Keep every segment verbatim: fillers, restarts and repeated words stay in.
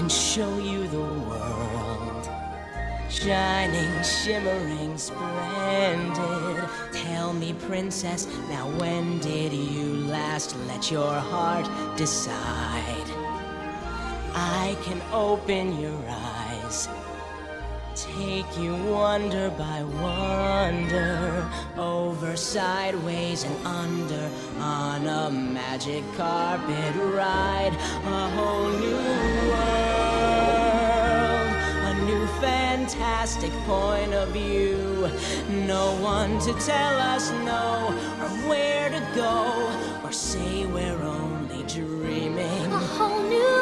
can show you the world, shining, shimmering, splendid. Tell me, princess, now when did you last let your heart decide? I can open your eyes, take you wonder by wonder, over, sideways, and under, on a magic carpet ride. A whole new world, a new fantastic point of view. No one to tell us no, or where to go, or say we're only dreaming. A whole new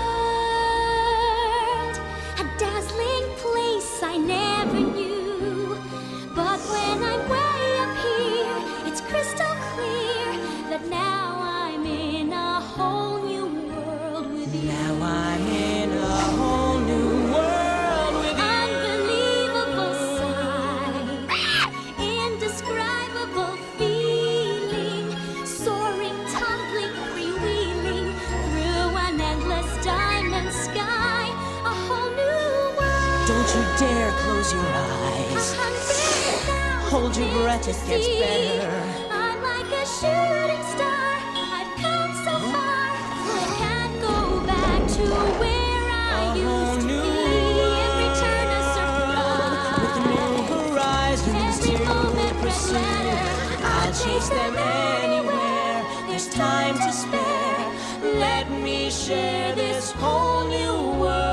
world, a dazzling place I never knew. But when I'm way up here, it's crystal clear that now I'm in a whole new world with you. Now I'm in a whole new world with you. Unbelievable sight, indescribable feeling, soaring, tumbling, freewheeling through an endless diamond sky. A whole new world. Don't you dare close your eyes. Hold your breath, it gets better. I'm like a shooting star. I've come so far. I can't go back to where I A whole used to new be. Every turn a surprise. With new horizons Every to moment pursue. red letter. I'll chase them anywhere. There's time to spare. Let me share this whole new world.